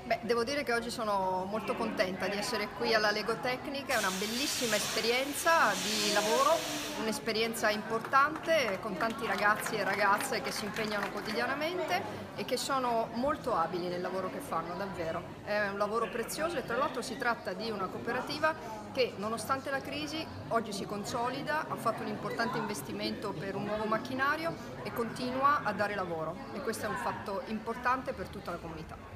Beh, devo dire che oggi sono molto contenta di essere qui alla Legotecnica, è una bellissima esperienza di lavoro, un'esperienza importante con tanti ragazzi e ragazze che si impegnano quotidianamente e che sono molto abili nel lavoro che fanno, davvero. È un lavoro prezioso e tra l'altro si tratta di una cooperativa che nonostante la crisi oggi si consolida, ha fatto un importante investimento per un nuovo macchinario e continua a dare lavoro e questo è un fatto importante per tutta la comunità.